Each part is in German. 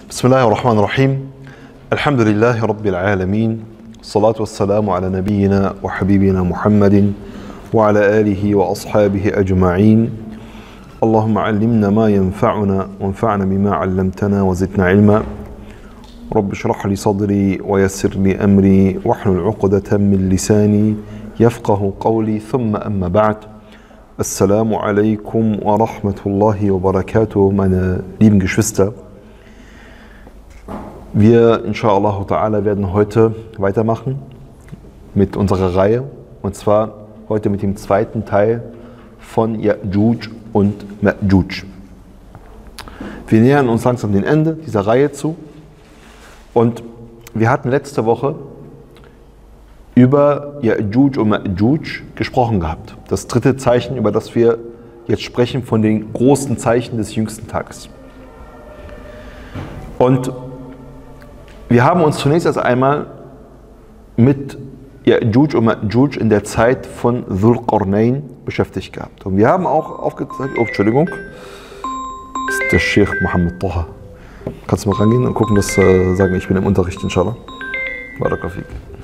بسم الله الرحمن الرحيم الحمد لله رب العالمين الصلاة والسلام على نبينا وحبيبنا محمد وعلى آله وأصحابه أجمعين اللهم علمنا ما ينفعنا وانفعنا بما علمتنا وزدنا علما رب اشرح لي صدري ويسر لي أمري واحلل عقدة من لساني يفقه قولي ثم أما بعد السلام عليكم ورحمة الله وبركاته meine lieben Geschwister. Wir, inshallah ta'ala, werden heute weitermachen mit unserer Reihe. Und zwar heute mit dem zweiten Teil von Ya'juj und Ma'juj. Wir nähern uns langsam dem Ende dieser Reihe zu. Und wir hatten letzte Woche über Ya'juj und Ma'juj gesprochen gehabt. Das dritte Zeichen, über das wir jetzt sprechen, von den großen Zeichen des jüngsten Tages. Und wir haben uns zunächst erst einmal mit Ya'juj und Ma'juj in der Zeit von Dhul Qarnayn beschäftigt gehabt. Und wir haben auch aufgezeigt, oh, Entschuldigung, das ist der Sheikh Mohammed Taha. Kannst du mal rangehen und gucken, das sagen, ich bin im Unterricht, inshallah. Barakafik.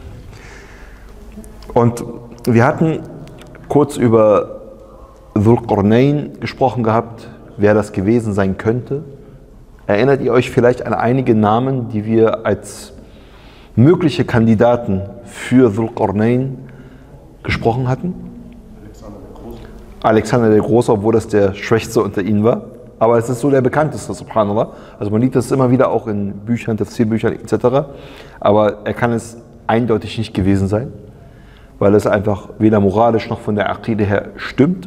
Und wir hatten kurz über Dhul Qarnayn gesprochen gehabt, wer das gewesen sein könnte. Erinnert ihr euch vielleicht an einige Namen, die wir als mögliche Kandidaten für Dhul Qarnayn gesprochen hatten? Alexander der Große, obwohl das der Schwächste unter ihnen war. Aber es ist so der bekannteste, subhanallah. Also man liest das immer wieder auch in Büchern, Tafsirbüchern etc. Aber er kann es eindeutig nicht gewesen sein, weil es einfach weder moralisch noch von der Aqide her stimmt.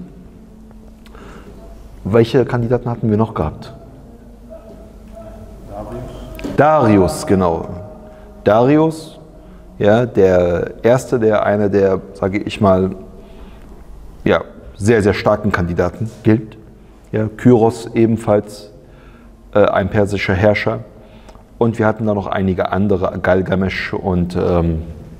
Welche Kandidaten hatten wir noch gehabt? Darius, genau. Darius, ja, der Erste, einer der, sage ich mal, ja, sehr, sehr starken Kandidaten gilt. Ja, Kyros ebenfalls ein persischer Herrscher. Und wir hatten da noch einige andere, Galgamesh und dann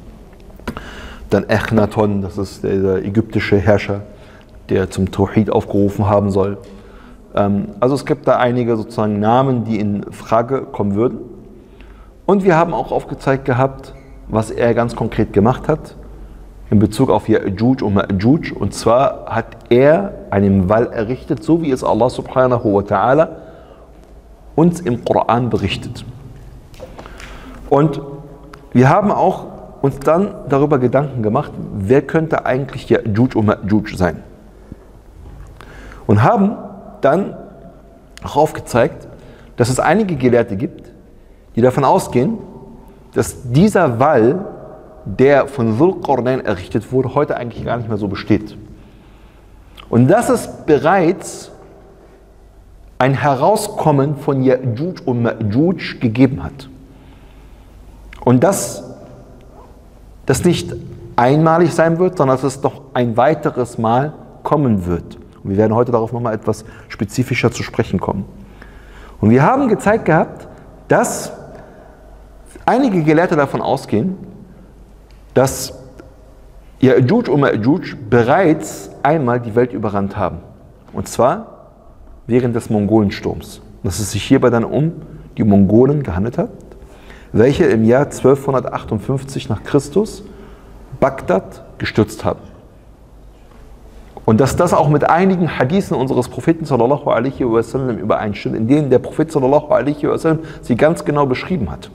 Echnaton, das ist der ägyptische Herrscher, der zum Tawhid aufgerufen haben soll. Also es gibt da einige sozusagen Namen, die in Frage kommen würden. Und wir haben auch aufgezeigt gehabt, was er ganz konkret gemacht hat in Bezug auf Ya'juj und Ma'juj. Und zwar hat er einen Wall errichtet, so wie es Allah subhanahu wa ta'ala uns im Koran berichtet. Und wir haben auch uns dann darüber Gedanken gemacht, wer könnte eigentlich Ya'juj und Ma'juj sein. Und haben dann auch aufgezeigt, dass es einige Gelehrte gibt, die davon ausgehen, dass dieser Wall, der von Dhul Qarnayn errichtet wurde, heute eigentlich gar nicht mehr so besteht. Und dass es bereits ein Herauskommen von Ya'juj und Ma'juj gegeben hat. Und dass das nicht einmalig sein wird, sondern dass es noch ein weiteres Mal kommen wird. Und wir werden heute darauf nochmal etwas spezifischer zu sprechen kommen. Und wir haben gezeigt gehabt, dass einige Gelehrte davon ausgehen, dass Ya'juj und Ma'juj bereits einmal die Welt überrannt haben. Und zwar während des Mongolensturms. Dass es sich hierbei dann um die Mongolen gehandelt hat, welche im Jahr 1258 nach Christus Bagdad gestürzt haben. Und dass das auch mit einigen Hadithen unseres Propheten sallallahu alaihi wasallam übereinstimmt, in denen der Prophet sallallahu alaihi wasallam sie ganz genau beschrieben hat.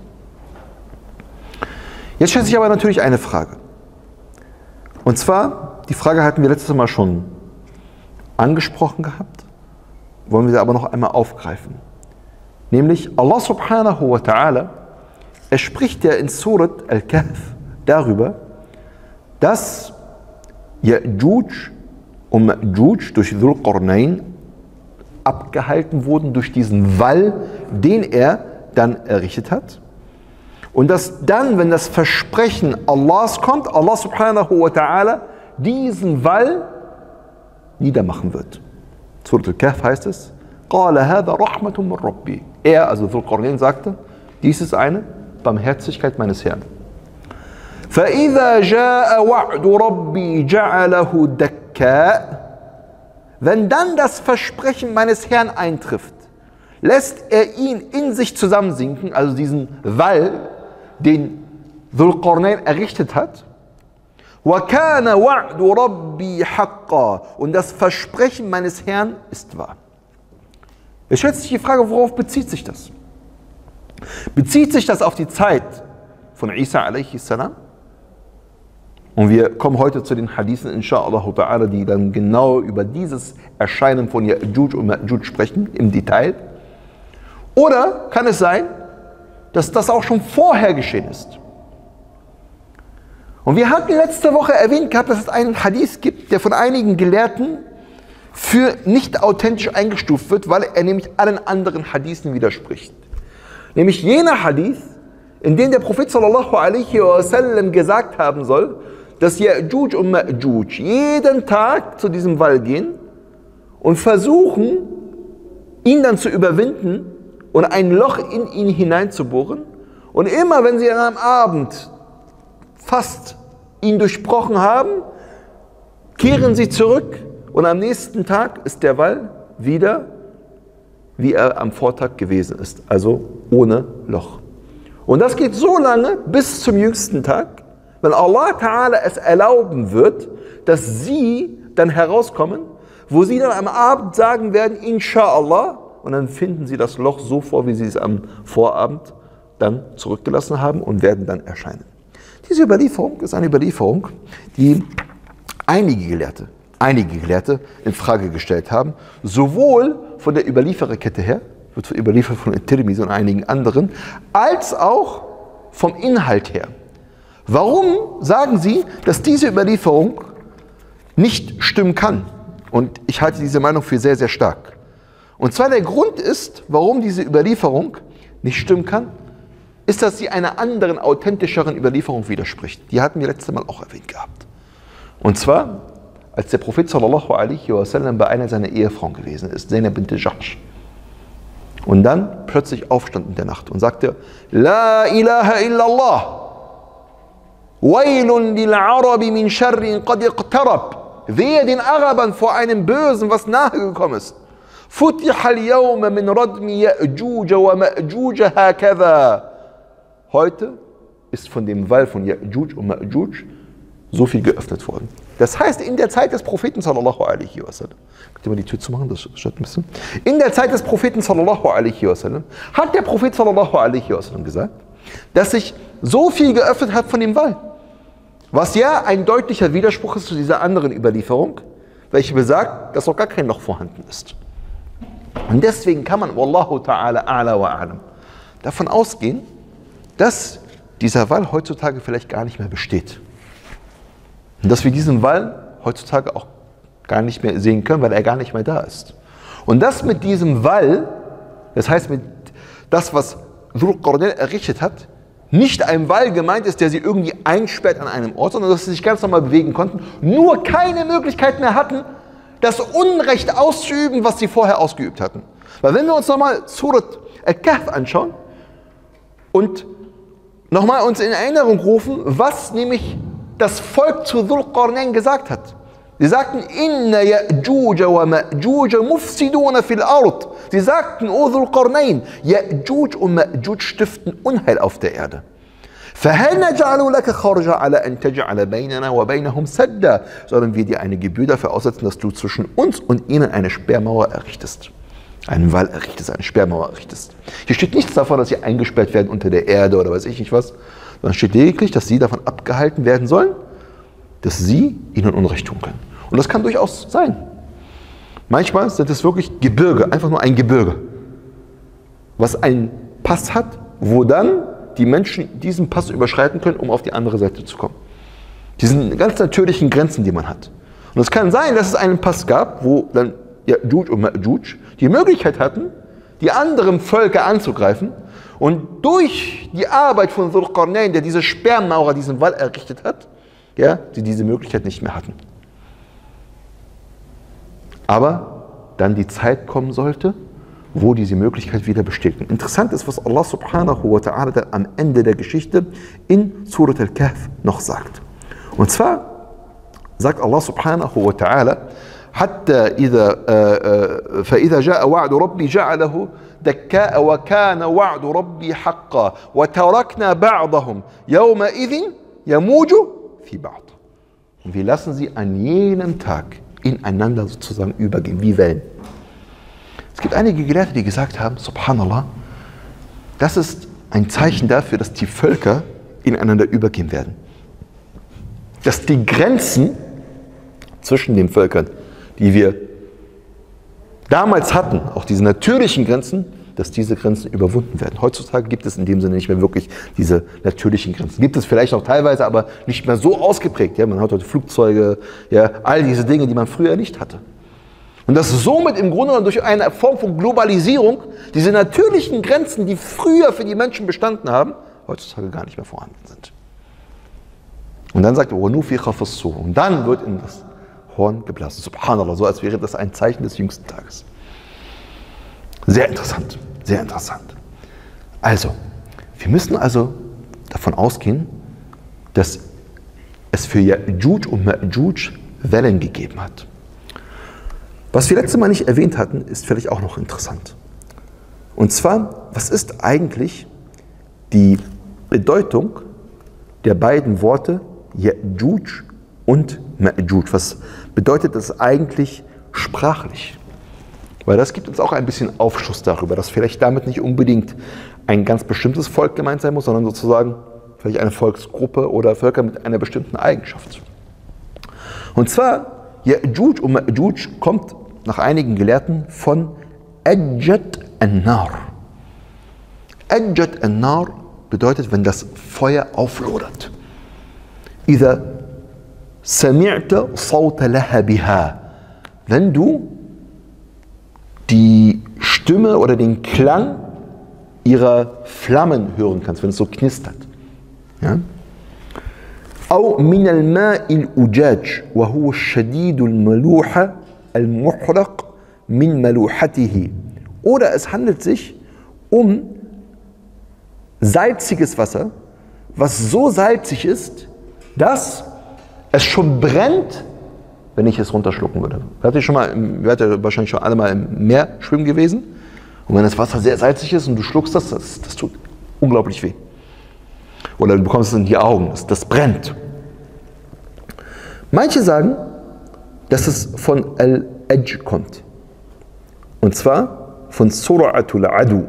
Jetzt stellt sich aber natürlich eine Frage. Und zwar, die Frage hatten wir letztes Mal schon angesprochen gehabt, wollen wir sie aber noch einmal aufgreifen. Nämlich Allah subhanahu wa ta'ala, er spricht ja in Surat Al-Kahf darüber, dass Ya'juj und Ma'juj durch Dhul Qarnayn abgehalten wurden durch diesen Wall, den er dann errichtet hat. Und dass dann, wenn das Versprechen Allahs kommt, Allah subhanahu wa ta'ala diesen Wall niedermachen wird. Surat Al-Kahf heißt es, قَالَ هَذَا رَحْمَةٌ مِّن رَبِّي. Er, also Dhul Qarnayn, sagte, dies ist eine Barmherzigkeit meines Herrn. فَإِذَا جَاءَ وَعْدُ رَبِّي جَعَلَهُ دَكَّاء. Wenn dann das Versprechen meines Herrn eintrifft, lässt er ihn in sich zusammensinken, also diesen Wall, den Dhul Qarnayn errichtet hat. وَكَانَ وَعْدُ رَبِّي حَقًّا. Und das Versprechen meines Herrn ist wahr. Es stellt sich die Frage, worauf bezieht sich das? Bezieht sich das auf die Zeit von Isa a.s.? Und wir kommen heute zu den Hadithen, inshaAllah, die dann genau über dieses Erscheinen von Ya'juj und Ma'juj sprechen, im Detail. Oder kann es sein, dass das auch schon vorher geschehen ist? Und wir hatten letzte Woche erwähnt gehabt, dass es einen Hadith gibt, der von einigen Gelehrten für nicht authentisch eingestuft wird, weil er nämlich allen anderen Hadithen widerspricht. Nämlich jener Hadith, in dem der Prophet sallallahu alaihi wasallam gesagt haben soll, dass Ya'juj und Ma'juj jeden Tag zu diesem Wall gehen und versuchen, ihn dann zu überwinden und ein Loch in ihn hineinzubohren. Und immer, wenn sie dann am Abend fast ihn durchbrochen haben, kehren sie zurück und am nächsten Tag ist der Wall wieder, wie er am Vortag gewesen ist, also ohne Loch. Und das geht so lange bis zum jüngsten Tag, wenn Allah Ta'ala es erlauben wird, dass sie dann herauskommen, wo sie dann am Abend sagen werden, Insha'Allah, und dann finden sie das Loch so vor, wie sie es am Vorabend dann zurückgelassen haben und werden dann erscheinen. Diese Überlieferung ist eine Überlieferung, die einige Gelehrte in Frage gestellt haben, sowohl von der Überliefererkette her, wird überliefert von Tirmidhi und einigen anderen, als auch vom Inhalt her. Warum sagen sie, dass diese Überlieferung nicht stimmen kann? Und ich halte diese Meinung für sehr, sehr stark. Und zwar der Grund ist, warum diese Überlieferung nicht stimmen kann, ist, dass sie einer anderen, authentischeren Überlieferung widerspricht. Die hatten wir letztes Mal auch erwähnt gehabt. Und zwar, als der Prophet sallallahu alaihi wasallam bei einer seiner Ehefrauen gewesen ist, Zainab bint Jahsh, und dann plötzlich aufstand in der Nacht und sagte, La ilaha illallah, wailun lil Arabi min sharrin qad iqtarab. Wehe den Arabern vor einem Bösen, was nahe gekommen ist. Futiha al-yawma min radmi Ya'juj wa Ma'juj hakadha. Heute ist von dem Wall von Ya'juj und Ma'juj so viel geöffnet worden. Das heißt, in der Zeit des Propheten sallallahu alaihi wasallam, könnt ihr mal die Tür zumachen, das stört ein bisschen. In der Zeit des Propheten sallallahu alaihi wasallam hat der Prophet sallallahu alaihi wasallam gesagt, dass sich so viel geöffnet hat von dem Wall. Was ja ein deutlicher Widerspruch ist zu dieser anderen Überlieferung, welche besagt, dass auch gar kein Loch vorhanden ist. Und deswegen kann man, wallahu ta'ala a'la wa a'lam, davon ausgehen, dass dieser Wall heutzutage vielleicht gar nicht mehr besteht. Und dass wir diesen Wall heutzutage auch gar nicht mehr sehen können, weil er gar nicht mehr da ist. Und das mit diesem Wall, das heißt mit das, was Dhul Qarnayn errichtet hat, nicht ein Wall gemeint ist, der sie irgendwie einsperrt an einem Ort, sondern dass sie sich ganz normal bewegen konnten, nur keine Möglichkeit mehr hatten, das Unrecht auszuüben, was sie vorher ausgeübt hatten. Weil wenn wir uns nochmal Surat Al-Kahf anschauen und nochmal uns in Erinnerung rufen, was nämlich das Volk zu Dhul Qarnayn gesagt hat. Sie sagten, Inna Ya'juj wa Ma'juj mufsiduna fil Ard. Sie sagten, O Dhul Qarnayn, Ya'juj und Ma'juj stiften Unheil auf der Erde. فَهَلْ نَجْعَلُ لَكَ خَرْجًا عَلَى أَنْ تَجْعَلَ بَيْنَنَا وَبَيْنَهُمْ سَدًّا. Sollen wir dir eine Gebühr dafür aussetzen, dass du zwischen uns und ihnen eine Sperrmauer errichtest. Einen Wall errichtest, eine Sperrmauer errichtest. Hier steht nichts davon, dass sie eingesperrt werden unter der Erde oder weiß ich nicht was, sondern steht lediglich, dass sie davon abgehalten werden sollen, dass sie ihnen Unrecht tun können. Und das kann durchaus sein. Manchmal sind es wirklich Gebirge, einfach nur ein Gebirge, was einen Pass hat, wo dann die Menschen diesen Pass überschreiten können, um auf die andere Seite zu kommen. Diesen ganz natürlichen Grenzen, die man hat. Und es kann sein, dass es einen Pass gab, wo dann Ya'juj und Ma'juj die Möglichkeit hatten, die anderen Völker anzugreifen, und durch die Arbeit von Dhul Qarnayn, der diese Sperrmauer, diesen Wall errichtet hat, ja, sie diese Möglichkeit nicht mehr hatten. Aber dann die Zeit kommen sollte, wo diese Möglichkeit wieder besteht. Und interessant ist, was Allah subhanahu wa ta'ala dann am Ende der Geschichte in Surat Al-Kahf noch sagt. Und zwar sagt Allah subhanahu wa ta'ala, حتى إذا جاء وعد ربي جعله دكاء وكان وعد ربي حقا وتركنا بعضهم يومئذ يموج في بعض. Und wir lassen sie an jenem Tag ineinander sozusagen übergehen, wie Wellen. Es gibt einige Gelehrte, die gesagt haben, Subhanallah, das ist ein Zeichen dafür, dass die Völker ineinander übergehen werden. Dass die Grenzen zwischen den Völkern, die wir damals hatten, auch diese natürlichen Grenzen, dass diese Grenzen überwunden werden. Heutzutage gibt es in dem Sinne nicht mehr wirklich diese natürlichen Grenzen. Gibt es vielleicht noch teilweise, aber nicht mehr so ausgeprägt. Ja, man hat heute Flugzeuge, ja, all diese Dinge, die man früher nicht hatte. Und dass somit im Grunde genommen durch eine Form von Globalisierung diese natürlichen Grenzen, die früher für die Menschen bestanden haben, heutzutage gar nicht mehr vorhanden sind. Und dann sagt er, und dann wird in das Horn geblasen. Subhanallah, so als wäre das ein Zeichen des jüngsten Tages. Sehr interessant, sehr interessant. Also, wir müssen also davon ausgehen, dass es für Ya'juj und Ma'juj Wellen gegeben hat. Was wir letztes Mal nicht erwähnt hatten, ist vielleicht auch noch interessant. Und zwar, was ist eigentlich die Bedeutung der beiden Worte Ya'juj und Ma'juj? Was bedeutet das eigentlich sprachlich? Weil das gibt uns auch ein bisschen Aufschluss darüber, dass vielleicht damit nicht unbedingt ein ganz bestimmtes Volk gemeint sein muss, sondern sozusagen vielleicht eine Volksgruppe oder Völker mit einer bestimmten Eigenschaft. Und zwar, Ya'juj und Ma'juj kommt nach einigen Gelehrten von Ajjat an-Nar. Ajjat an-Nar bedeutet, wenn das Feuer auflodert. إذا سمعت صوت لهبها, wenn du die Stimme oder den Klang ihrer Flammen hören kannst, wenn es so knistert. Ja? أو من الماء الأجاج وهو الشديد الملوحة المحرق من ملوحته. Oder es handelt sich um salziges Wasser, was so salzig ist, dass es schon brennt, wenn ich es runterschlucken würde. Ihr seid ja wahrscheinlich schon alle mal im Meer schwimmen gewesen. Und wenn das Wasser sehr salzig ist und du schluckst das tut unglaublich weh. Oder du bekommst es in die Augen, das brennt. Manche sagen, dass es von Al-Ajj kommt. Und zwar von Sur'atul Adu.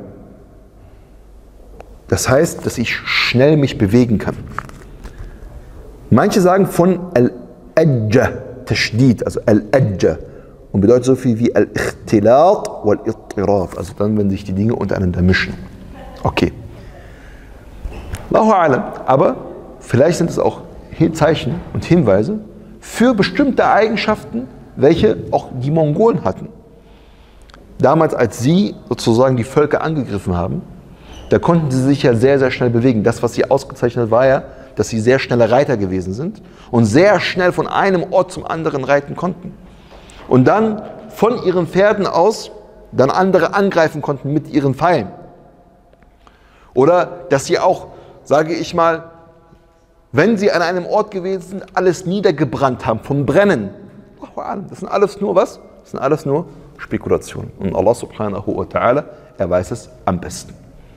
Das heißt, dass ich schnell mich bewegen kann. Manche sagen von Al-Ajja, Tashdid, also Al-Ajja. Und bedeutet so viel wie Al-Ikhtilat wal-Ittiraf, also dann, wenn sich die Dinge untereinander mischen. Okay. Allahu a'lam. Aber vielleicht sind es auch Zeichen und Hinweise für bestimmte Eigenschaften, welche auch die Mongolen hatten. Damals, als sie sozusagen die Völker angegriffen haben, da konnten sie sich ja sehr, sehr schnell bewegen. Das, was sie ausgezeichnet war ja, dass sie sehr schnelle Reiter gewesen sind und sehr schnell von einem Ort zum anderen reiten konnten. Und dann von ihren Pferden aus dann andere angreifen konnten mit ihren Pfeilen. Oder dass sie auch, sage ich mal, wenn sie an einem Ort gewesen sind, alles niedergebrannt haben vom Brennen. Das sind alles nur was? Das sind alles nur Spekulationen. Und Allah subhanahu wa ta'ala, er weiß es am besten.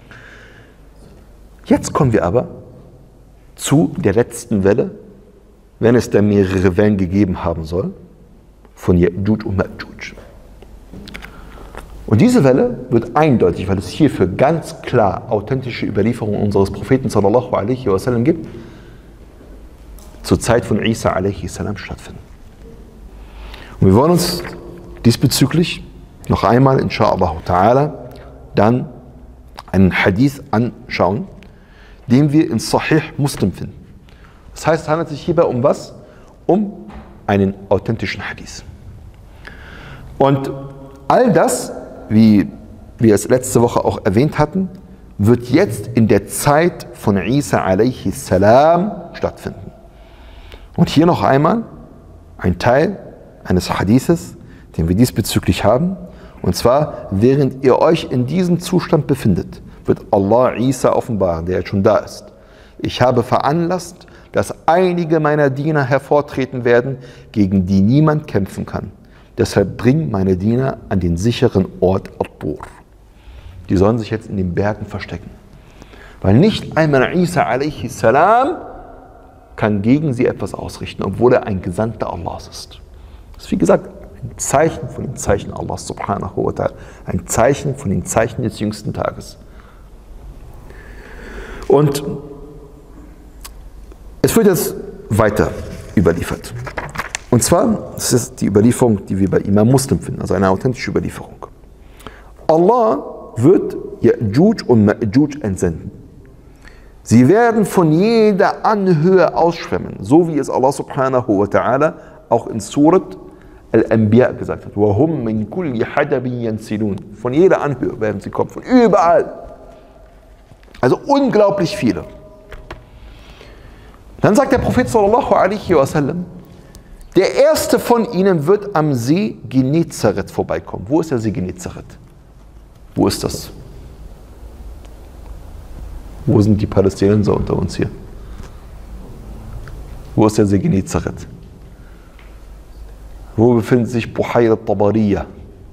Jetzt kommen wir aber zu der letzten Welle, wenn es da mehrere Wellen gegeben haben soll, von Ya'juj und Ma'juj. Und diese Welle wird eindeutig, weil es hierfür ganz klar authentische Überlieferungen unseres Propheten sallallahu alaihi wasallam gibt, zur Zeit von Isa alaihi salam stattfinden. Und wir wollen uns diesbezüglich noch einmal, insha'Allah ta'ala, dann einen Hadith anschauen, den wir in Sahih Muslim finden. Das heißt, es handelt sich hierbei um was? Um einen authentischen Hadith. Und all das, wie wir es letzte Woche auch erwähnt hatten, wird jetzt in der Zeit von Isa alaihi salam stattfinden. Und hier noch einmal ein Teil eines Hadithes, den wir diesbezüglich haben. Und zwar, während ihr euch in diesem Zustand befindet, wird Allah Isa offenbaren, der jetzt schon da ist. Ich habe veranlasst, dass einige meiner Diener hervortreten werden, gegen die niemand kämpfen kann. Deshalb bring meine Diener an den sicheren Ort At-Tur. die sollen sich jetzt in den Bergen verstecken. Weil nicht einmal Isa a.s. kann gegen sie etwas ausrichten, obwohl er ein Gesandter Allahs ist. Das ist wie gesagt ein Zeichen von den Zeichen Allahs subhanahu wa ta'ala. Ein Zeichen von den Zeichen des jüngsten Tages. Und es wird jetzt weiter überliefert. Und zwar, das ist die Überlieferung, die wir bei Imam Muslim finden, also eine authentische Überlieferung. Allah wird Ya'juj und Ma'juj entsenden. Sie werden von jeder Anhöhe ausschwemmen, so wie es Allah subhanahu wa ta'ala auch in Surat Al-Anbiya gesagt hat. وَهُمْ مِنْ كُلِّ حَدَبٍ يَنْسِلُونَ. Von jeder Anhöhe werden sie kommen, von überall. Also unglaublich viele. Dann sagt der Prophet sallallahu alaihi wasallam, der erste von ihnen wird am See Genezareth vorbeikommen. Wo ist der See Genezareth? Wo ist das? Wo sind die Palästinenser unter uns hier? Wo ist der See Genezareth? Wo befindet sich Buhayra Tabariya?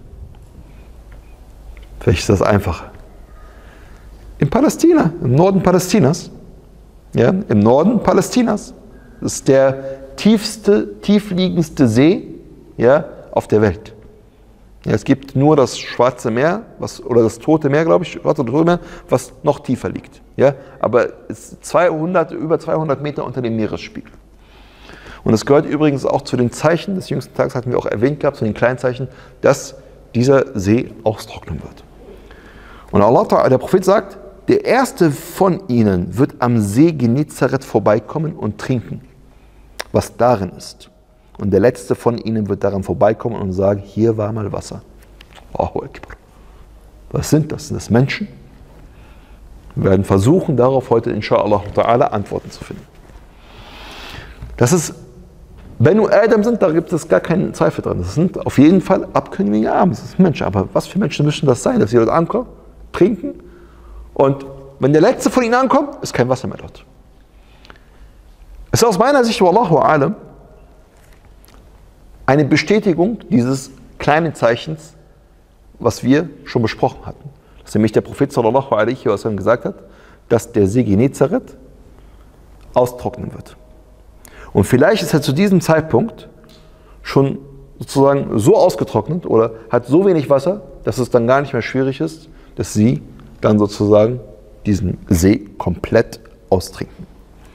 Vielleicht ist das einfacher. In Palästina, im Norden Palästinas. Ja, im Norden Palästinas. Das ist der tiefliegendste See, ja, auf der Welt. Ja, es gibt nur das Schwarze Meer, oder das Tote Meer, glaube ich, Tote Meer, was noch tiefer liegt. Ja, aber es ist über 200 Meter unter dem Meeresspiegel. Und es gehört übrigens auch zu den Zeichen des jüngsten Tages, hatten wir auch erwähnt gehabt, zu den kleinen Zeichen, dass dieser See austrocknen wird. Und Allah, der Prophet sagt, der erste von ihnen wird am See Genezareth vorbeikommen und trinken, was darin ist. Und der letzte von ihnen wird daran vorbeikommen und sagen, hier war mal Wasser. Allahu Akbar. Was sind das? Sind das Menschen? Wir werden versuchen, darauf heute inshallah ta'ala Antworten zu finden. Das ist, Banu Adam sind, da gibt es gar keinen Zweifel dran. Das sind auf jeden Fall Abkömmlinge Adams. Das sind Menschen. Aber was für Menschen müssen das sein, dass sie dort ankommen, trinken und wenn der letzte von ihnen ankommt, ist kein Wasser mehr dort. Es ist aus meiner Sicht, wallahu alam, eine Bestätigung dieses kleinen Zeichens, was wir schon besprochen hatten. Dass nämlich der Prophet sallallahu alaihi wasallam gesagt hat, dass der See Genezareth austrocknen wird. Und vielleicht ist er zu diesem Zeitpunkt schon sozusagen so ausgetrocknet oder hat so wenig Wasser, dass es dann gar nicht mehr schwierig ist, dass sie dann sozusagen diesen See komplett austrinken.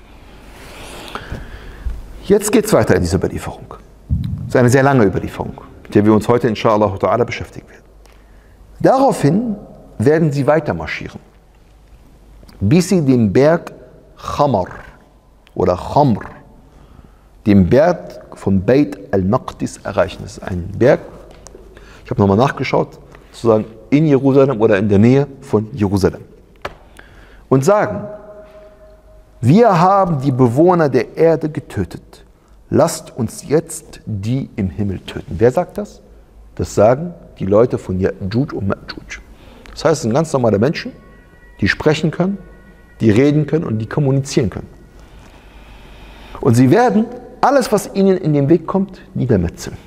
Jetzt geht es weiter in dieser Überlieferung. Das ist eine sehr lange Überlieferung, mit der wir uns heute inshallah ta'ala beschäftigen werden. Daraufhin werden sie weiter marschieren, bis sie den Berg Khamar oder Khamr, den Berg von Beit al-Maqdis erreichen. Das ist ein Berg, ich habe nochmal nachgeschaut, sozusagen in Jerusalem oder in der Nähe von Jerusalem. Und sagen, wir haben die Bewohner der Erde getötet. Lasst uns jetzt die im Himmel töten. Wer sagt das? Das sagen die Leute von Ya'juj und Ma'juj. Das heißt, es sind ganz normale Menschen, die sprechen können, die reden können und die kommunizieren können. Und sie werden alles, was ihnen in den Weg kommt, niedermetzeln.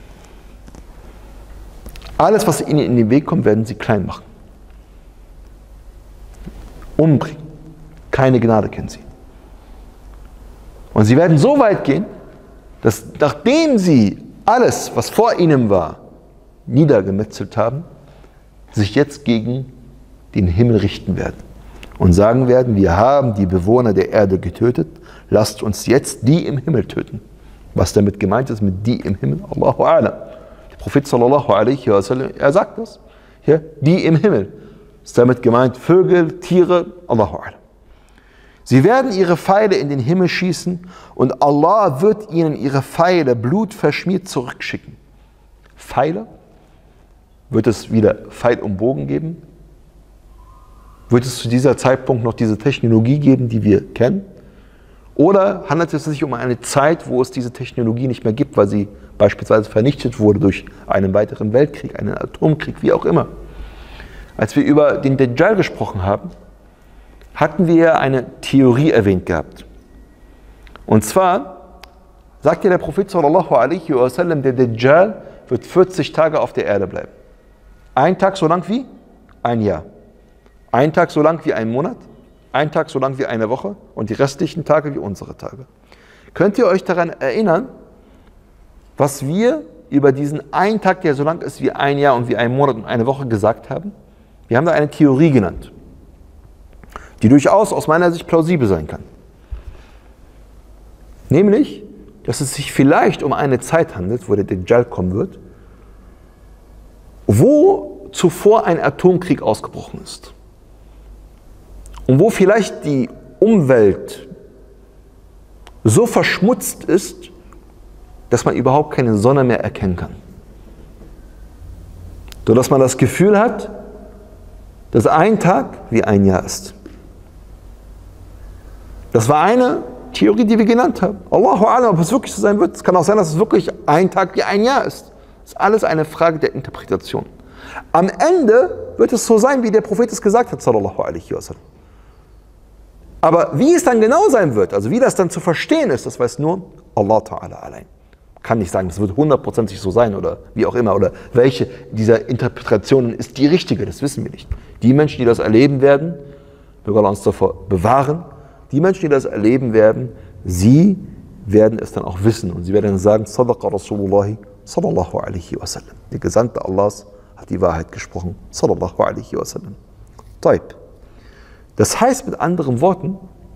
Alles, was ihnen in den Weg kommt, werden sie klein machen. Umbringen. Keine Gnade kennen sie. Und sie werden so weit gehen, dass nachdem sie alles, was vor ihnen war, niedergemetzelt haben, sich jetzt gegen den Himmel richten werden und sagen werden, wir haben die Bewohner der Erde getötet, lasst uns jetzt die im Himmel töten. Was damit gemeint ist mit die im Himmel, Allahu A'lam. Der Prophet sallallahu alaihi wasallam, er sagt das, hier, die im Himmel. Ist damit gemeint Vögel, Tiere, Allahu A'lam. Sie werden ihre Pfeile in den Himmel schießen und Allah wird ihnen ihre Pfeile blutverschmiert zurückschicken. Pfeile? Wird es wieder Pfeil und Bogen geben? Wird es zu dieser Zeitpunkt noch diese Technologie geben, die wir kennen? Oder handelt es sich um eine Zeit, wo es diese Technologie nicht mehr gibt, weil sie beispielsweise vernichtet wurde durch einen weiteren Weltkrieg, einen Atomkrieg, wie auch immer? Als wir über den Dajjal gesprochen haben, hatten wir eine Theorie erwähnt gehabt. Und zwar sagt ja der Prophet sallallahu alaihi wasallam, der Dajjal wird 40 Tage auf der Erde bleiben. Ein Tag so lang wie ein Jahr. Ein Tag so lang wie ein Monat, ein Tag so lang wie eine Woche und die restlichen Tage wie unsere Tage. Könnt ihr euch daran erinnern, was wir über diesen einen Tag, der so lang ist wie ein Jahr und wie ein Monat und eine Woche gesagt haben? Wir haben da eine Theorie genannt, die durchaus aus meiner Sicht plausibel sein kann. Nämlich, dass es sich vielleicht um eine Zeit handelt, wo der Dajjal kommen wird, wo zuvor ein Atomkrieg ausgebrochen ist. Und wo vielleicht die Umwelt so verschmutzt ist, dass man überhaupt keine Sonne mehr erkennen kann. Sodass man das Gefühl hat, dass ein Tag wie ein Jahr ist. Das war eine Theorie, die wir genannt haben. Allahu A'lam, ob es wirklich so sein wird. Es kann auch sein, dass es wirklich ein Tag wie ein Jahr ist. Das ist alles eine Frage der Interpretation. Am Ende wird es so sein, wie der Prophet es gesagt hat, sallallahu alaihi wasallam. Aber wie es dann genau sein wird, also wie das dann zu verstehen ist, das weiß nur Allah Ta'ala allein. Kann nicht sagen, das wird 100%ig so sein oder wie auch immer, oder welche dieser Interpretationen ist die richtige, das wissen wir nicht. Die Menschen, die das erleben werden, möge Allah uns davor bewahren, die Menschen, die das erleben werden, sie werden es dann auch wissen und sie werden dann sagen, Sadaqa Rasulullahi sallallahu alaihi wasallam. Der Gesandte Allahs hat die Wahrheit gesprochen, sallallahu alaihi wasallam. Taib. Das heißt mit anderen Worten,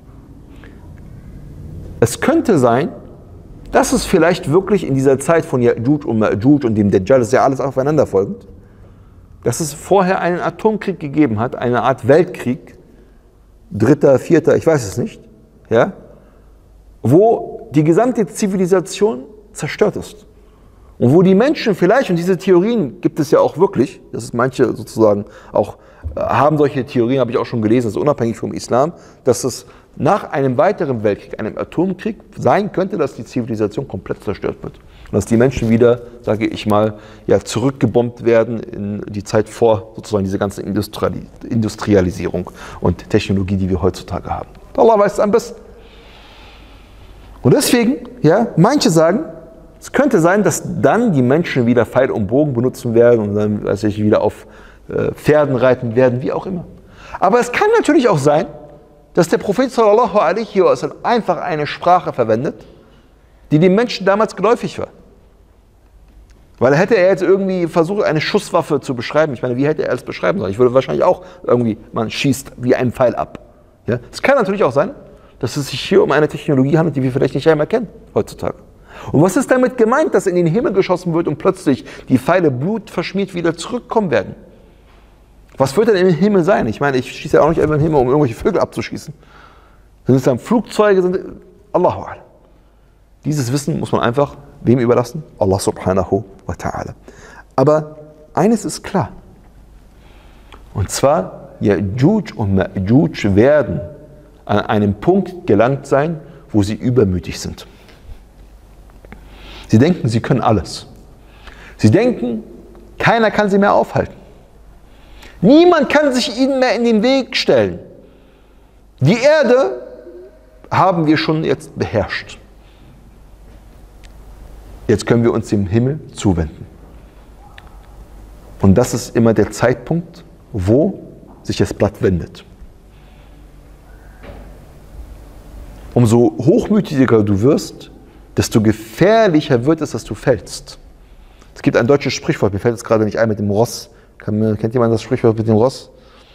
es könnte sein, dass es vielleicht wirklich in dieser Zeit von Ya'juj und Ma'juj und dem Dajjal, das ist ja alles aufeinanderfolgend, dass es vorher einen Atomkrieg gegeben hat, eine Art Weltkrieg, dritter, vierter, ich weiß es nicht, ja, wo die gesamte Zivilisation zerstört ist. Und wo die Menschen vielleicht, und diese Theorien gibt es ja auch wirklich, das ist manche sozusagen auch, haben solche Theorien, habe ich auch schon gelesen, das ist unabhängig vom Islam, dass es nach einem weiteren Weltkrieg, einem Atomkrieg, sein könnte, dass die Zivilisation komplett zerstört wird. Und dass die Menschen wieder, sage ich mal, ja, zurückgebombt werden in die Zeit vor sozusagen diese ganze Industrialisierung und Technologie, die wir heutzutage haben. Allah weiß es am besten. Und deswegen, ja, manche sagen, es könnte sein, dass dann die Menschen wieder Pfeil und Bogen benutzen werden und dann, weiß ich, wieder auf Pferden reiten werden, wie auch immer. Aber es kann natürlich auch sein, dass der Prophet sallallahu alaihi wasallam einfach eine Sprache verwendet, die den Menschen damals geläufig war. Weil hätte er jetzt irgendwie versucht, eine Schusswaffe zu beschreiben, ich meine, wie hätte er es beschreiben sollen? Ich würde wahrscheinlich auch irgendwie, man schießt wie ein Pfeil ab. Ja? Es kann natürlich auch sein, dass es sich hier um eine Technologie handelt, die wir vielleicht nicht einmal kennen heutzutage. Und was ist damit gemeint, dass in den Himmel geschossen wird und plötzlich die Pfeile blutverschmiert wieder zurückkommen werden? Was wird denn im Himmel sein? Ich meine, ich schieße ja auch nicht einfach in den Himmel, um irgendwelche Vögel abzuschießen. Sind es dann Flugzeuge? Allahu A'lam. Dieses Wissen muss man einfach wem überlassen? Allah subhanahu wa ta'ala. Aber eines ist klar. Und zwar, Ya'juj und Ma'juj werden an einem Punkt gelangt sein, wo sie übermütig sind. Sie denken, sie können alles. Sie denken, keiner kann sie mehr aufhalten. Niemand kann sich ihnen mehr in den Weg stellen. Die Erde haben wir schon jetzt beherrscht. Jetzt können wir uns dem Himmel zuwenden. Und das ist immer der Zeitpunkt, wo sich das Blatt wendet. Umso hochmütiger du wirst, desto gefährlicher wird es, dass du fällst. Es gibt ein deutsches Sprichwort, mir fällt es gerade nicht ein, mit dem Ross. Kennt jemand das Sprichwort mit dem Ross?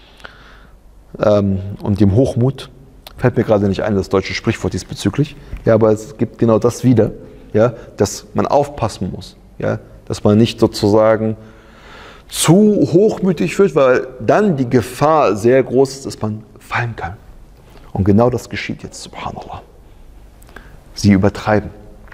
Und dem Hochmut? Fällt mir gerade nicht ein, das deutsche Sprichwort diesbezüglich. Ja, aber es gibt genau das wieder, ja, dass man aufpassen muss. Ja, dass man nicht sozusagen zu hochmütig wird, weil dann die Gefahr sehr groß ist, dass man fallen kann. Und genau das geschieht jetzt, subhanallah. Sie übertreiben.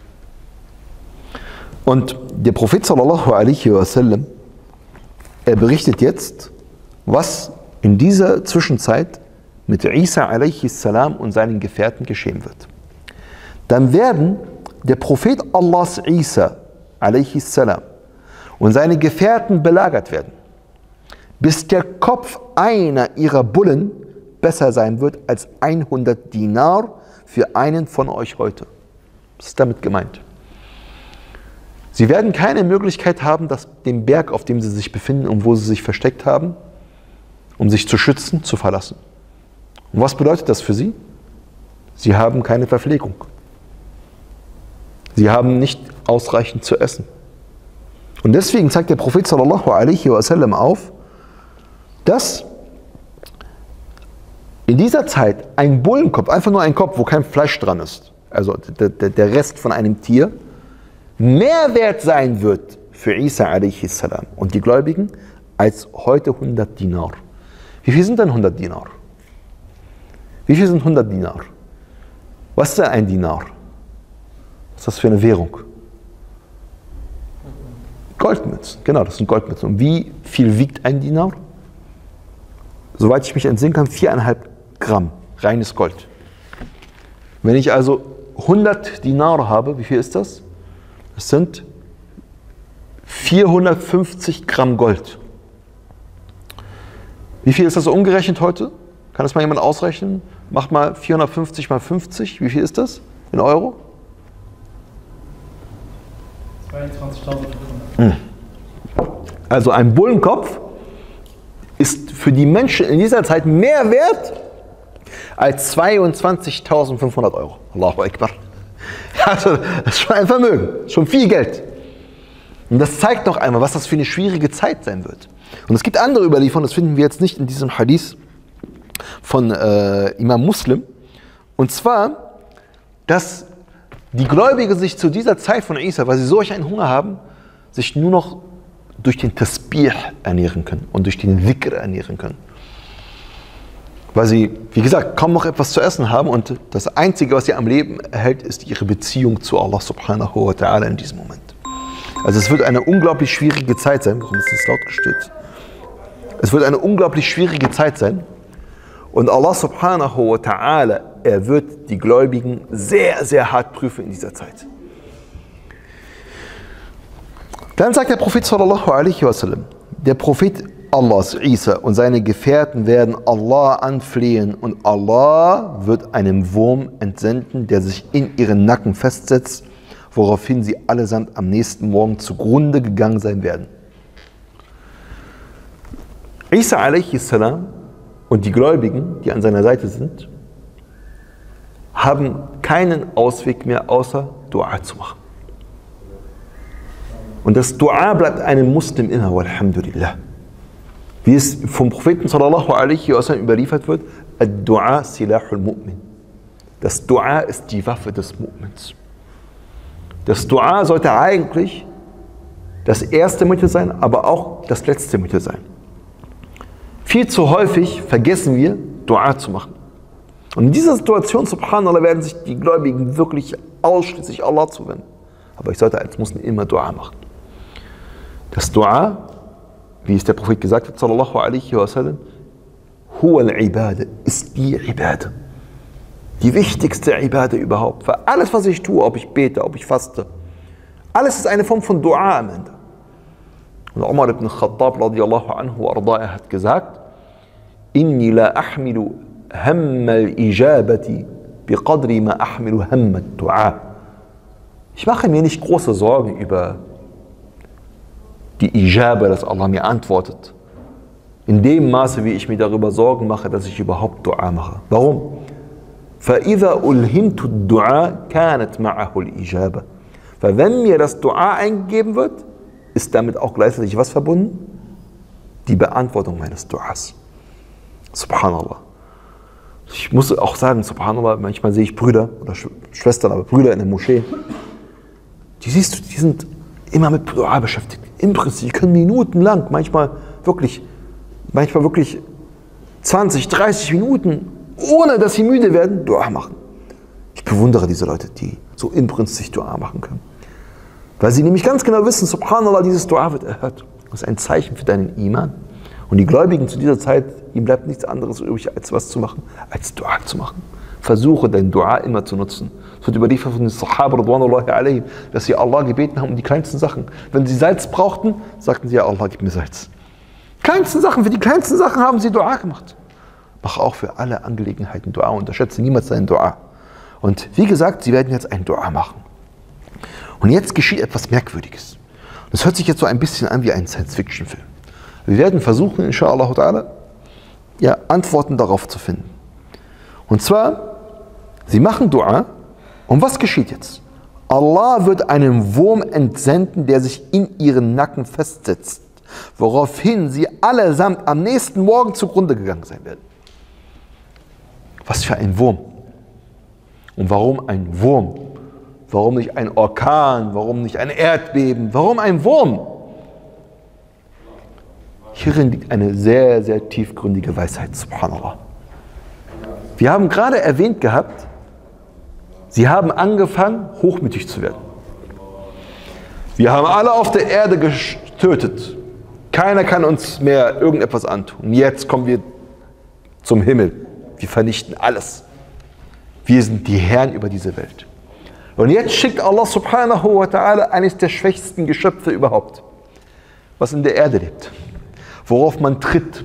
Und der Prophet sallallahu alaihi wasallam, er berichtet jetzt, was in dieser Zwischenzeit mit Isa alaihi salam und seinen Gefährten geschehen wird. Dann werden der Prophet Allahs Isa alaihi salam und seine Gefährten belagert werden, bis der Kopf einer ihrer Bullen besser sein wird als 100 Dinar für einen von euch heute. Was ist damit gemeint? Sie werden keine Möglichkeit haben, den Berg, auf dem sie sich befinden und wo sie sich versteckt haben, um sich zu schützen, zu verlassen. Und was bedeutet das für sie? Sie haben keine Verpflegung. Sie haben nicht ausreichend zu essen. Und deswegen zeigt der Prophet sallallahu alaihi wasallam auf, dass in dieser Zeit ein Bullenkopf, einfach nur ein Kopf, wo kein Fleisch dran ist, also der Rest von einem Tier, mehr wert sein wird für Isa alaihi salam und die Gläubigen als heute 100 Dinar. Wie viel sind denn 100 Dinar? Wie viel sind 100 Dinar? Was ist denn ein Dinar? Was ist das für eine Währung? Goldmünzen, genau, das sind Goldmünzen. Und wie viel wiegt ein Dinar? Soweit ich mich entsinnen kann, 4,5 Gramm reines Gold. Wenn ich also 100 Dinar habe, wie viel ist das? Das sind 450 Gramm Gold. Wie viel ist das umgerechnet heute? Kann das mal jemand ausrechnen? Macht mal 450 mal 50. Wie viel ist das in Euro? 22.500. Also ein Bullenkopf ist für die Menschen in dieser Zeit mehr wert als 22.500 Euro. Allahu Akbar. Also, das ist schon ein Vermögen, schon viel Geld. Und das zeigt noch einmal, was das für eine schwierige Zeit sein wird. Und es gibt andere Überlieferungen, das finden wir jetzt nicht in diesem Hadith von Imam Muslim. Und zwar, dass die Gläubigen sich zu dieser Zeit von Isa, weil sie solch einen Hunger haben, sich nur noch durch den Tasbih ernähren können und durch den Dhikr ernähren können. Weil sie, wie gesagt, kaum noch etwas zu essen haben und das Einzige, was sie am Leben erhält, ist ihre Beziehung zu Allah subhanahu wa ta'ala in diesem Moment. Also es wird eine unglaublich schwierige Zeit sein. Warum ist das laut gestellt? Es wird eine unglaublich schwierige Zeit sein. Und Allah subhanahu wa ta'ala, er wird die Gläubigen sehr, sehr hart prüfen in dieser Zeit. Dann sagt der Prophet sallallahu alaihi wasallam, der Prophet Allahs, Isa, und seine Gefährten werden Allah anflehen und Allah wird einen Wurm entsenden, der sich in ihren Nacken festsetzt, woraufhin sie allesamt am nächsten Morgen zugrunde gegangen sein werden. Isa alaihi salam und die Gläubigen, die an seiner Seite sind, haben keinen Ausweg mehr, außer Dua zu machen. Und das Dua bleibt einem Muslim immer, walhamdulillah. Wie es vom Propheten sallallahu alaihi wasallam überliefert wird, Ad-Dua silahul mu'min. Das Dua ist die Waffe des Mu'mins. Das Dua sollte eigentlich das erste Mittel sein, aber auch das letzte Mittel sein. Viel zu häufig vergessen wir, Dua zu machen. Und in dieser Situation, subhanallah, werden sich die Gläubigen wirklich ausschließlich Allah zuwenden. Aber ich sollte als Muslim immer Dua machen. Das Dua, wie es der Prophet gesagt hat, sallallahu alaihi wasallam, huwa al-Ibada, ist die Ibada. Die wichtigste Ibada überhaupt. Für alles, was ich tue, ob ich bete, ob ich faste, alles ist eine Form von Dua am Ende. Und Umar ibn Khattab radiyallahu anhu arda, hat gesagt, inni la ahmilu hamma al-ijabati biqadri ma ahmilu hamma al-Dua. Ich mache mir nicht große Sorgen über die Ijaba, dass Allah mir antwortet. In dem Maße, wie ich mir darüber Sorgen mache, dass ich überhaupt Dua mache. Warum? فَإِذَا أُلْهِمْتُ الدُّعَاء كَانَتْ مَعَهُ الْإِجَابَةِ. Weil wenn mir das Dua eingegeben wird, ist damit auch gleichzeitig was verbunden? Die Beantwortung meines Duas. Subhanallah. Ich muss auch sagen, subhanallah, manchmal sehe ich Brüder oder Schwestern, aber Brüder in der Moschee, die siehst du, die sind immer mit Dua beschäftigt. Im Prinzip, die können minutenlang, manchmal wirklich 20, 30 Minuten, ohne dass sie müde werden, Dua machen. Ich bewundere diese Leute, die so inbrünstig Dua machen können. Weil sie nämlich ganz genau wissen, subhanallah, dieses Dua wird erhört. Das ist ein Zeichen für deinen Iman. Und die Gläubigen zu dieser Zeit, ihnen bleibt nichts anderes übrig, als was zu machen, als Dua zu machen. Versuche dein Dua immer zu nutzen. Es wird überliefert von den Sahaba, radwanullahi alaihim, dass sie Allah gebeten haben um die kleinsten Sachen. Wenn sie Salz brauchten, sagten sie, ja Allah, gib mir Salz. Kleinsten Sachen, für die kleinsten Sachen haben sie Dua gemacht. Mach auch für alle Angelegenheiten Dua, unterschätze niemals dein Dua. Und wie gesagt, sie werden jetzt ein Dua machen. Und jetzt geschieht etwas Merkwürdiges. Das hört sich jetzt so ein bisschen an wie ein Science-Fiction-Film. Wir werden versuchen, inshallah ta'ala, ja, Antworten darauf zu finden. Und zwar, sie machen Dua und was geschieht jetzt? Allah wird einen Wurm entsenden, der sich in ihren Nacken festsetzt, woraufhin sie allesamt am nächsten Morgen zugrunde gegangen sein werden. Was für ein Wurm. Und warum ein Wurm? Warum nicht ein Orkan? Warum nicht ein Erdbeben? Warum ein Wurm? Hierin liegt eine sehr, sehr tiefgründige Weisheit, subhanallah. Wir haben gerade erwähnt gehabt, sie haben angefangen, hochmütig zu werden. Wir haben alle auf der Erde getötet. Keiner kann uns mehr irgendetwas antun. Jetzt kommen wir zum Himmel. Wir vernichten alles. Wir sind die Herren über diese Welt. Und jetzt schickt Allah subhanahu wa ta'ala eines der schwächsten Geschöpfe überhaupt, was in der Erde lebt, worauf man tritt.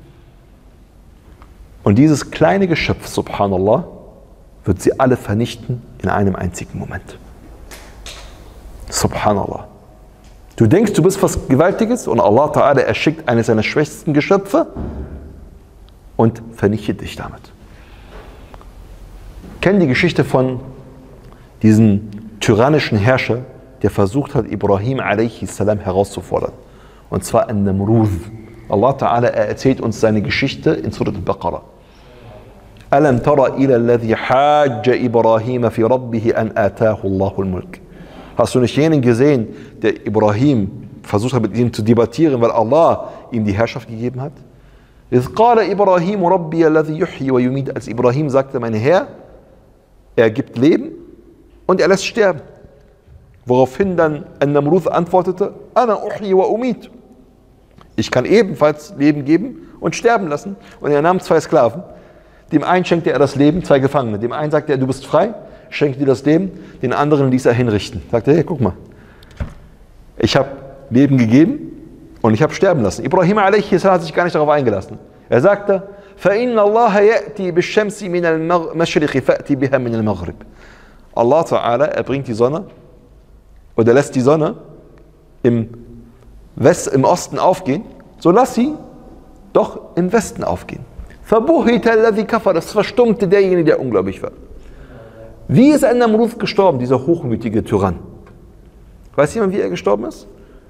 Und dieses kleine Geschöpf, subhanallah, wird sie alle vernichten in einem einzigen Moment. Subhanallah. Du denkst, du bist was Gewaltiges und Allah Ta'ala erschickt eines seiner schwächsten Geschöpfe und vernichtet dich damit. Kennen die Geschichte von diesem tyrannischen Herrscher, der versucht hat, Ibrahim a.s. herauszufordern. Und zwar An-Namrud. Allah Ta'ala erzählt uns seine Geschichte in Surat al-Baqarah. Alam tara ila alladhi hajja Ibrahim fi rabbih an atahu Allahu al-mulk. Hast du nicht jenen gesehen, der Ibrahim versucht hat, mit ihm zu debattieren, weil Allah ihm die Herrschaft gegeben hat? إذ قال إبراهيم ربي الذي يحيي ويميت. Als Ibrahim sagte, mein Herr, er gibt Leben und er lässt sterben. Woraufhin dann An-Namrud antwortete, Ana uhyi wa umit. Ich kann ebenfalls Leben geben und sterben lassen. Und er nahm 2 Sklaven. Dem einen schenkte er das Leben, 2 Gefangene. Dem einen sagte er, du bist frei, schenkte dir das Leben. Den anderen ließ er hinrichten. Sagte, hey, guck mal, ich habe Leben gegeben und ich habe sterben lassen. Ibrahim a.s. hat sich gar nicht darauf eingelassen. Er sagte, فَإِنَّ اللَّهَ يَأْتِي بِالشَّمْسِ مِنَ الْمَشْرِقِ فَأْتِي بِهَا مِنَ الْمَغْرِبِ. Allah Ta'ala, er bringt die Sonne oder lässt die Sonne im Osten aufgehen, so lass sie doch im Westen aufgehen. فَبُهِتَ الَّذِي كَفَرَ. Das verstummte derjenige, der ungläubig war. Wie ist An-Namrud gestorben, dieser hochmütige Tyrann? Weiß jemand, wie er gestorben ist?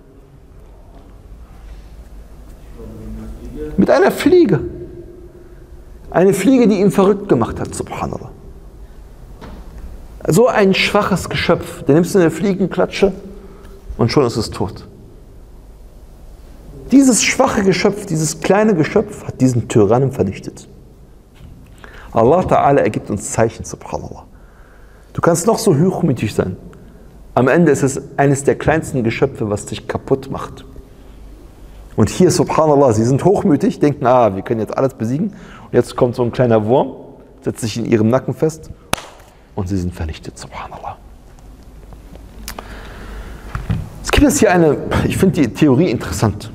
Mit einer Fliege. Eine Fliege, die ihn verrückt gemacht hat, subhanallah. So ein schwaches Geschöpf, da nimmst du eine Fliegenklatsche und schon ist es tot. Dieses schwache Geschöpf, dieses kleine Geschöpf hat diesen Tyrannen vernichtet. Allah Ta'ala ergibt uns Zeichen, subhanallah. Du kannst noch so hochmütig sein. Am Ende ist es eines der kleinsten Geschöpfe, was dich kaputt macht. Und hier, subhanallah, sie sind hochmütig, denken, wir können jetzt alles besiegen. Und jetzt kommt so ein kleiner Wurm, setzt sich in ihrem Nacken fest und sie sind vernichtet, subhanallah. Es gibt jetzt hier ich finde die Theorie interessant.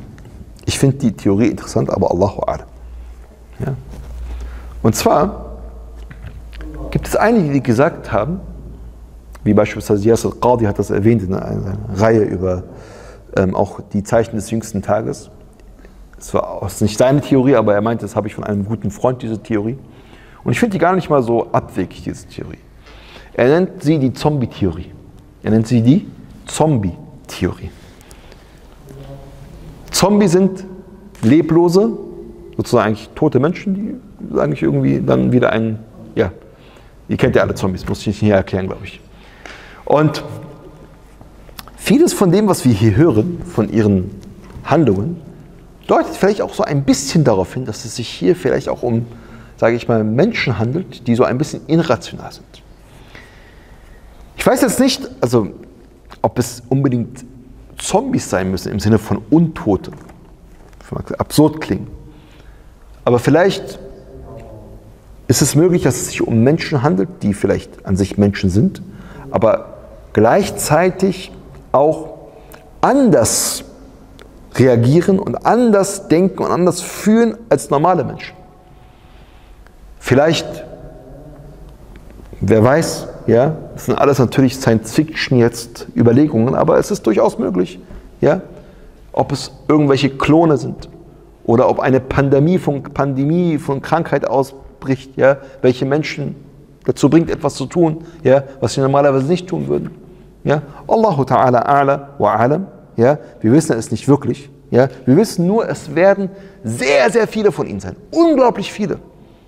Aber Allahu A'lam. Ja? Und zwar gibt es einige, die gesagt haben, wie beispielsweise Yasir Qadi hat das erwähnt in einer Reihe über auch die Zeichen des jüngsten Tages. Es war nicht seine Theorie, aber er meinte, das habe ich von einem guten Freund, diese Theorie. Und ich finde die gar nicht mal so abwegig, diese Theorie. Er nennt sie die Zombie-Theorie. Zombie sind leblose, sozusagen eigentlich tote Menschen, die eigentlich irgendwie dann wieder ihr kennt ja alle Zombies, muss ich nicht hier erklären, glaube ich. Und vieles von dem, was wir hier hören, von ihren Handlungen, deutet vielleicht auch so ein bisschen darauf hin, dass es sich hier vielleicht auch um, sage ich mal, Menschen handelt, die so ein bisschen irrational sind. Ich weiß jetzt nicht, also ob es unbedingt Zombies sein müssen im Sinne von Untote. Das mag absurd klingen. Aber vielleicht ist es möglich, dass es sich um Menschen handelt, die vielleicht an sich Menschen sind, aber gleichzeitig auch anders reagieren und anders denken und anders fühlen als normale Menschen. Vielleicht, wer weiß, ja, das sind alles natürlich Science-Fiction jetzt Überlegungen, aber es ist durchaus möglich, ja, ob es irgendwelche Klone sind oder ob eine Pandemie von Krankheit ausbricht, ja, welche Menschen dazu bringt, etwas zu tun, ja, was sie normalerweise nicht tun würden. Ja. Allahu ta'ala a'la wa a'lam. Ja, wir wissen es nicht wirklich. Ja, wir wissen nur, es werden sehr, sehr viele von ihnen sein. Unglaublich viele.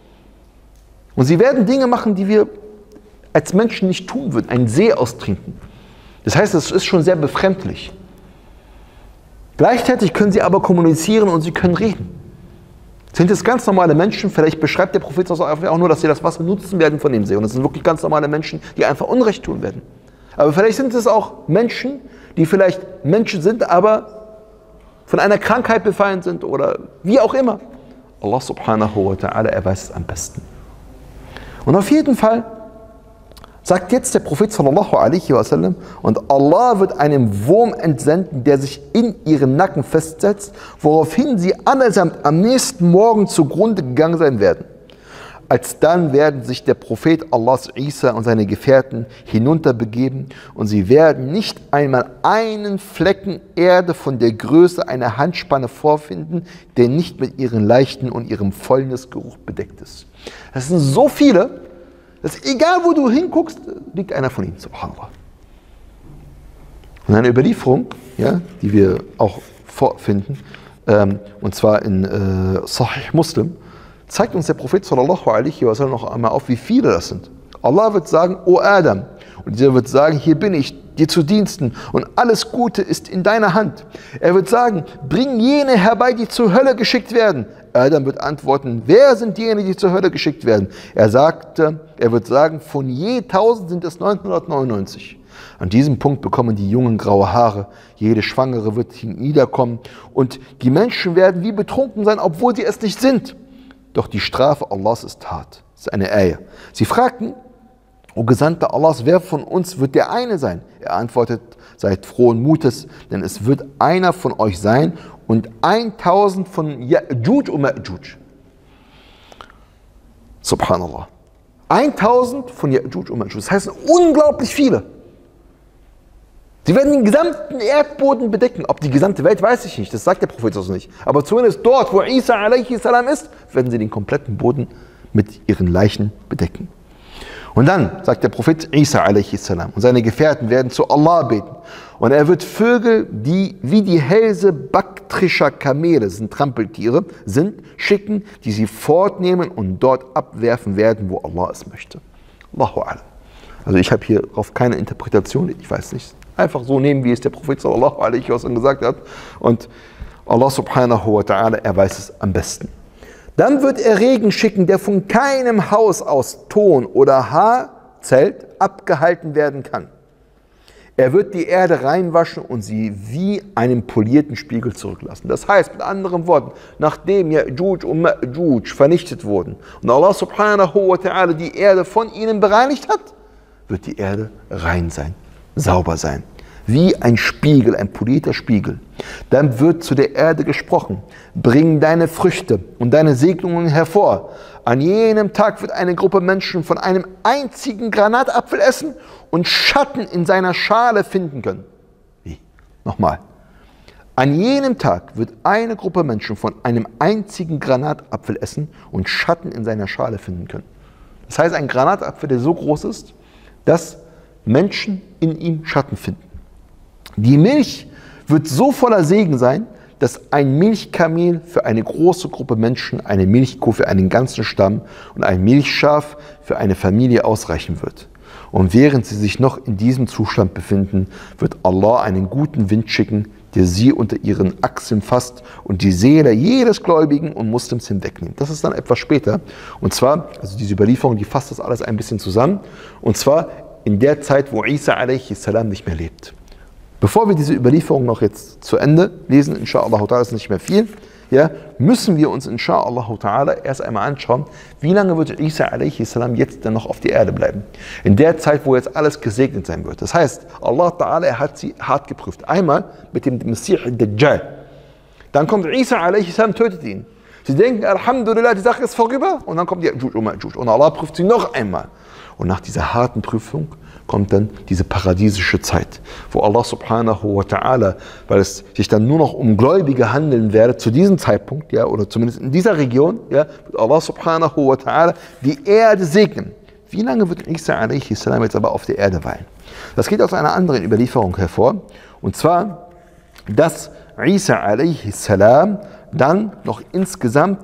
Und sie werden Dinge machen, die wir als Menschen nicht tun würden. Einen See austrinken. Das heißt, es ist schon sehr befremdlich. Gleichzeitig können sie aber kommunizieren und sie können reden. Sind es ganz normale Menschen? Vielleicht beschreibt der Prophet auch nur, dass sie das Wasser nutzen werden von dem See. Und es sind wirklich ganz normale Menschen, die einfach Unrecht tun werden. Aber vielleicht sind es auch Menschen, die vielleicht Menschen sind, aber von einer Krankheit befallen sind oder wie auch immer. Allah subhanahu wa ta'ala, er weiß es am besten. Und auf jeden Fall sagt jetzt der Prophet sallallahu alaihi wasallam, und Allah wird einen Wurm entsenden, der sich in ihren Nacken festsetzt, woraufhin sie allesamt am nächsten Morgen zugrunde gegangen sein werden. Alsdann werden sich der Prophet Allahs Isa und seine Gefährten hinunterbegeben und sie werden nicht einmal einen Flecken Erde von der Größe einer Handspanne vorfinden, der nicht mit ihren Leichen und ihrem Fäulnisgeruch bedeckt ist. Das sind so viele, dass egal wo du hinguckst, liegt einer von ihnen, subhanallah. Und eine Überlieferung, ja, die wir auch vorfinden, und zwar in Sahih Muslim, zeigt uns der Prophet sallallahu alaihi wasallam noch einmal auf, wie viele das sind. Allah wird sagen, O Adam, und dieser wird sagen, hier bin ich, dir zu Diensten und alles Gute ist in deiner Hand. Er wird sagen, bring jene herbei, die zur Hölle geschickt werden. Adam wird antworten, wer sind jene, die zur Hölle geschickt werden? Er wird sagen, von je 1000 sind es 999. An diesem Punkt bekommen die Jungen graue Haare, jede Schwangere wird niederkommen und die Menschen werden wie betrunken sein, obwohl sie es nicht sind. Doch die Strafe Allahs ist hart. Das ist eine Ayah. Sie fragten, O Gesandter Allahs, wer von uns wird der eine sein? Er antwortet, seid frohen Mutes, denn es wird einer von euch sein und 1000 von Ya'juj und Ma'juj. Subhanallah. 1000 von Ya'juj und Ma'juj. Das heißt unglaublich viele. Sie werden den gesamten Erdboden bedecken. Ob die gesamte Welt, weiß ich nicht. Das sagt der Prophet also nicht. Aber zumindest dort, wo Isa alaihi salam ist, werden sie den kompletten Boden mit ihren Leichen bedecken. Und dann sagt der Prophet Isa alaihi salam und seine Gefährten werden zu Allah beten. Und er wird Vögel, die wie die Hälse baktrischer Kamele, das sind Trampeltiere, schicken, die sie fortnehmen und dort abwerfen werden, wo Allah es möchte. Allahu a'lam. Also ich habe hier auf keine Interpretation, ich weiß nicht. Einfach so nehmen, wie es der Prophet sallallahu alaihi wasallam gesagt hat. Und Allah subhanahu wa ta'ala, er weiß es am besten. Dann wird er Regen schicken, der von keinem Haus aus Ton oder Haarzelt abgehalten werden kann. Er wird die Erde reinwaschen und sie wie einen polierten Spiegel zurücklassen. Das heißt, mit anderen Worten, nachdem Ya'juj und Ma'juj vernichtet wurden und Allah subhanahu wa ta'ala die Erde von ihnen bereinigt hat, wird die Erde rein sein, sauber sein. Wie ein Spiegel, ein polierter Spiegel. Dann wird zu der Erde gesprochen, bring deine Früchte und deine Segnungen hervor. An jenem Tag wird eine Gruppe Menschen von einem einzigen Granatapfel essen und Schatten in seiner Schale finden können. Wie? Nochmal. An jenem Tag wird eine Gruppe Menschen von einem einzigen Granatapfel essen und Schatten in seiner Schale finden können. Das heißt, ein Granatapfel, der so groß ist, dass Menschen in ihm Schatten finden. Die Milch wird so voller Segen sein, dass ein Milchkamel für eine große Gruppe Menschen, eine Milchkuh für einen ganzen Stamm und ein Milchschaf für eine Familie ausreichen wird. Und während sie sich noch in diesem Zustand befinden, wird Allah einen guten Wind schicken, der sie unter ihren Achseln fasst und die Seele jedes Gläubigen und Muslims hinwegnimmt. Das ist dann etwas später. Und zwar, also diese Überlieferung, die fasst das alles ein bisschen zusammen. Und zwar in der Zeit, wo Isa alaihi salam nicht mehr lebt. Bevor wir diese Überlieferung noch jetzt zu Ende lesen, inshallah ta'ala ist nicht mehr viel, ja, müssen wir uns inshallah ta'ala erst einmal anschauen, wie lange wird Isa alaihi salam jetzt dann noch auf der Erde bleiben. In der Zeit, wo jetzt alles gesegnet sein wird. Das heißt, Allah ta'ala, er hat sie hart geprüft. Einmal mit dem Messiah Dajjal. Dann kommt Isa alaihi salam, tötet ihn. Sie denken, Alhamdulillah, die Sache ist vorüber. Und dann kommt Ya'juj und Ma'juj. Und Allah prüft sie noch einmal. Und nach dieser harten Prüfung kommt dann diese paradiesische Zeit, wo Allah subhanahu wa ta'ala, weil es sich dann nur noch um Gläubige handeln werde, zu diesem Zeitpunkt, ja, oder zumindest in dieser Region, ja, wird Allah subhanahu wa ta'ala die Erde segnen. Wie lange wird Isa a.s. jetzt aber auf der Erde weilen? Das geht aus einer anderen Überlieferung hervor, und zwar, dass Isa a.s. dann noch insgesamt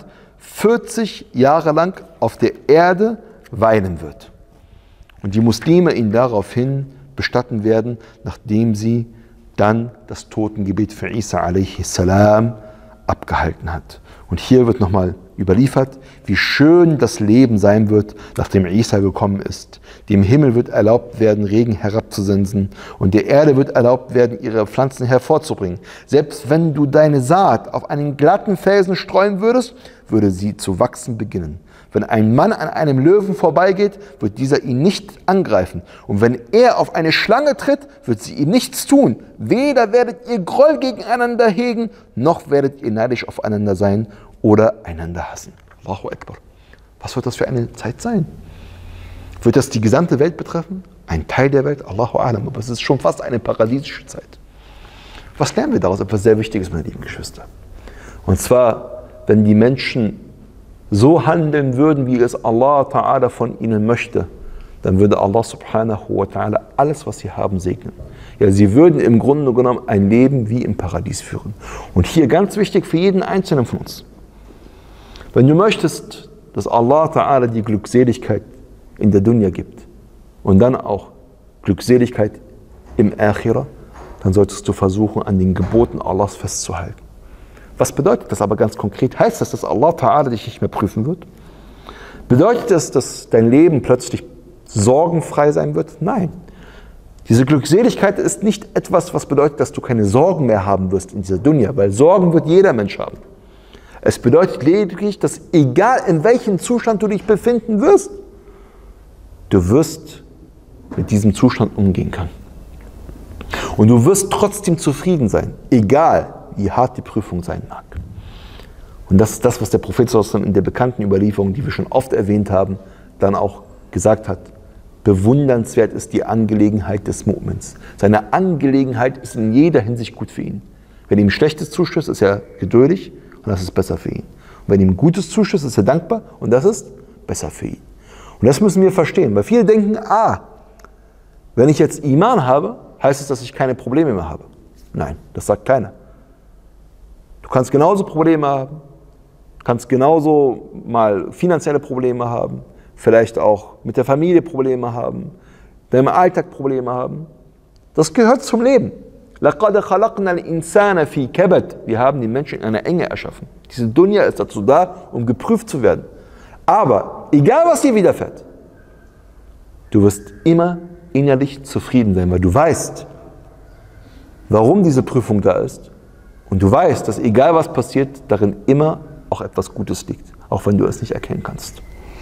40 Jahre lang auf der Erde weilen wird. Und die Muslime ihn daraufhin bestatten werden, nachdem sie dann das Totengebet für Isa a.s. abgehalten hat. Und hier wird nochmal überliefert, wie schön das Leben sein wird, nachdem Isa gekommen ist. Dem Himmel wird erlaubt werden, Regen herabzusensen, und der Erde wird erlaubt werden, ihre Pflanzen hervorzubringen. Selbst wenn du deine Saat auf einen glatten Felsen streuen würdest, würde sie zu wachsen beginnen. Wenn ein Mann an einem Löwen vorbeigeht, wird dieser ihn nicht angreifen. Und wenn er auf eine Schlange tritt, wird sie ihm nichts tun. Weder werdet ihr Groll gegeneinander hegen, noch werdet ihr neidisch aufeinander sein oder einander hassen. Allahu Akbar. Was wird das für eine Zeit sein? Wird das die gesamte Welt betreffen? Ein Teil der Welt? Allahu Alam. Aber es ist schon fast eine paradiesische Zeit. Was lernen wir daraus? Etwas sehr Wichtiges, meine lieben Geschwister. Und zwar, wenn die Menschen so handeln würden, wie es Allah Ta'ala von ihnen möchte, dann würde Allah Subhanahu wa Ta'ala alles, was sie haben, segnen. Ja, sie würden im Grunde genommen ein Leben wie im Paradies führen. Und hier ganz wichtig für jeden Einzelnen von uns. Wenn du möchtest, dass Allah Ta'ala die Glückseligkeit in der Dunya gibt und dann auch Glückseligkeit im Akhirah, dann solltest du versuchen, an den Geboten Allahs festzuhalten. Was bedeutet das aber ganz konkret? Heißt das, dass Allah Ta'ala dich nicht mehr prüfen wird? Bedeutet das, dass dein Leben plötzlich sorgenfrei sein wird? Nein. Diese Glückseligkeit ist nicht etwas, was bedeutet, dass du keine Sorgen mehr haben wirst in dieser Dunya, weil Sorgen wird jeder Mensch haben. Es bedeutet lediglich, dass egal in welchem Zustand du dich befinden wirst, du wirst mit diesem Zustand umgehen können. Und du wirst trotzdem zufrieden sein, egal wie hart die Prüfung sein mag. Und das ist das, was der Prophet in der bekannten Überlieferung, die wir schon oft erwähnt haben, dann auch gesagt hat. Bewundernswert ist die Angelegenheit des Mu'mins. Seine Angelegenheit ist in jeder Hinsicht gut für ihn. Wenn ihm Schlechtes zustößt, ist er geduldig und das ist besser für ihn. Und wenn ihm Gutes zustößt, ist er dankbar und das ist besser für ihn. Und das müssen wir verstehen, weil viele denken, wenn ich jetzt Iman habe, heißt es, dass ich keine Probleme mehr habe. Nein, das sagt keiner. Du kannst genauso Probleme haben, kannst genauso mal finanzielle Probleme haben, vielleicht auch mit der Familie Probleme haben, deinem Alltag Probleme haben. Das gehört zum Leben. لَقَدْ خَلَقْنَا الْإِنسَانَ فِي كَبَدٍ. Wir haben die Menschen in einer Enge erschaffen. Diese Dunya ist dazu da, um geprüft zu werden. Aber egal was dir widerfährt, du wirst immer innerlich zufrieden sein, weil du weißt, warum diese Prüfung da ist. Und du weißt, dass egal was passiert, darin immer auch etwas Gutes liegt, auch wenn du es nicht erkennen kannst.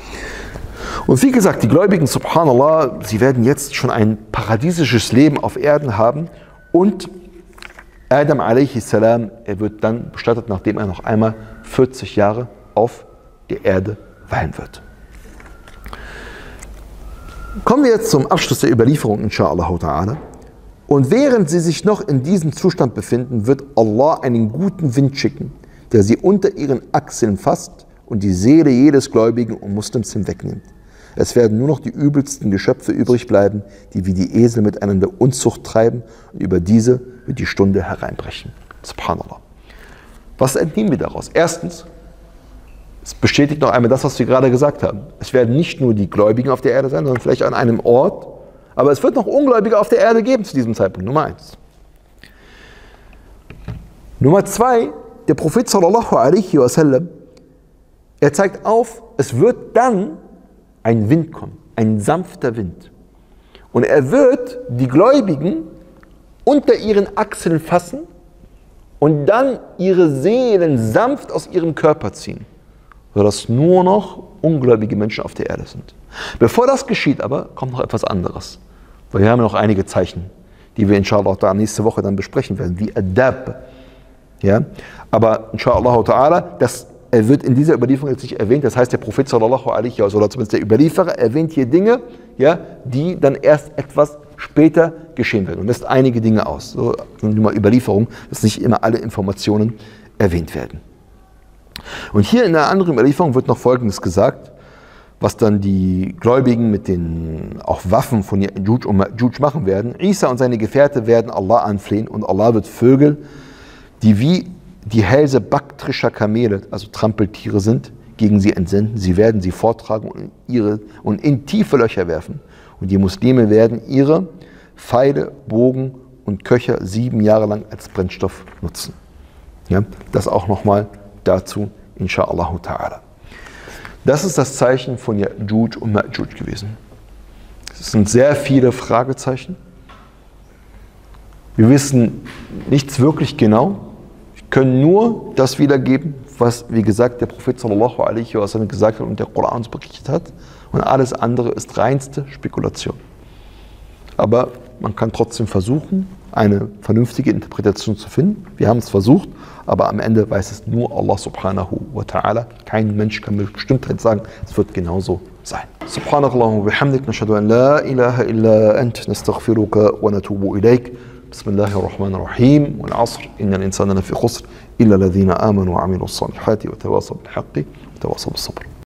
Und wie gesagt, die Gläubigen, subhanallah, sie werden jetzt schon ein paradiesisches Leben auf Erden haben. Und Adam a.s., er wird dann bestattet, nachdem er noch einmal 40 Jahre auf der Erde weilen wird. Kommen wir jetzt zum Abschluss der Überlieferung, inshallah ta'ala. Und während sie sich noch in diesem Zustand befinden, wird Allah einen guten Wind schicken, der sie unter ihren Achseln fasst und die Seele jedes Gläubigen und Muslims hinwegnimmt. Es werden nur noch die übelsten Geschöpfe übrig bleiben, die wie die Esel miteinander Unzucht treiben, und über diese wird die Stunde hereinbrechen. Subhanallah. Was entnehmen wir daraus? Erstens, es bestätigt noch einmal das, was wir gerade gesagt haben. Es werden nicht nur die Gläubigen auf der Erde sein, sondern vielleicht an einem Ort, aber es wird noch Ungläubige auf der Erde geben zu diesem Zeitpunkt. Nummer 1. Nummer 2, der Prophet sallallahu alaihi wasallam, er zeigt auf, es wird dann ein Wind kommen, ein sanfter Wind. Und er wird die Gläubigen unter ihren Achseln fassen und dann ihre Seelen sanft aus ihrem Körper ziehen, sodass nur noch ungläubige Menschen auf der Erde sind. Bevor das geschieht aber, kommt noch etwas anderes. Weil wir haben noch einige Zeichen, die wir inshallah da nächste Woche dann besprechen werden, wie Adab. Ja? Aber inshallah ta'ala, das wird in dieser Überlieferung jetzt nicht erwähnt. Das heißt, der Prophet sallallahu alaihi wasallam, oder zumindest der Überlieferer, erwähnt hier Dinge, ja, die dann erst etwas später geschehen werden und lässt einige Dinge aus. So eine Überlieferung, dass nicht immer alle Informationen erwähnt werden. Und hier in einer anderen Überlieferung wird noch Folgendes gesagt, was dann die Gläubigen mit den auch Waffen von Ya'juj und Ma'juj machen werden. Isa und seine Gefährte werden Allah anflehen und Allah wird Vögel, die wie die Hälse baktrischer Kamele, also Trampeltiere sind, gegen sie entsenden. Sie werden sie vortragen und in tiefe Löcher werfen. Und die Muslime werden ihre Pfeile, Bogen und Köcher 7 Jahre lang als Brennstoff nutzen. Ja, das auch nochmal dazu, inshallah ta'ala. Das ist das Zeichen von Ya'juj und Ma'juj gewesen. Es sind sehr viele Fragezeichen. Wir wissen nichts wirklich genau. Wir können nur das wiedergeben, was, wie gesagt, der Prophet sallallahu alaihi wasallam gesagt hat und der Koran uns berichtet hat. Und alles andere ist reinste Spekulation. Aber man kann trotzdem versuchen, eine vernünftige Interpretation zu finden. Wir haben es versucht, aber am Ende weiß es nur Allah subhanahu wa ta'ala. Kein Mensch kann mit Bestimmtheit sagen, es wird genauso sein. Subhanakallahumma wa bihamdik, nashhadu an la ilaha illa ant, nastaghfiruka wa natubu ilayk. Bismillahir Rahmanir Rahim. Wal 'asr, innal insana lafi khusr illa alladhina amanu wa 'amilus salihati wa tawasaw bil haqqi wa tawasaw bis sabr.